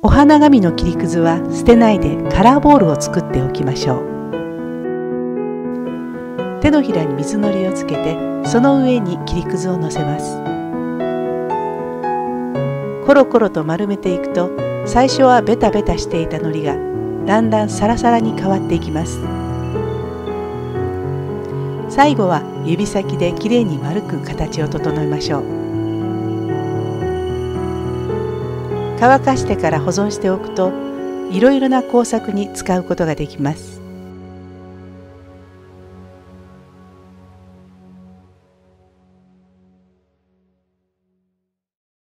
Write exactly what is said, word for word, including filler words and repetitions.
お花紙の切りくずは捨てないでカラーボールを作っておきましょう。手のひらに水のりをつけて、その上に切りくずをのせます。コロコロと丸めていくと、最初はベタベタしていたのりがだんだんサラサラに変わっていきます。最後は指先できれいに丸く形を整えましょう。乾かしてから保存しておくと、いろいろな工作に使うことができます。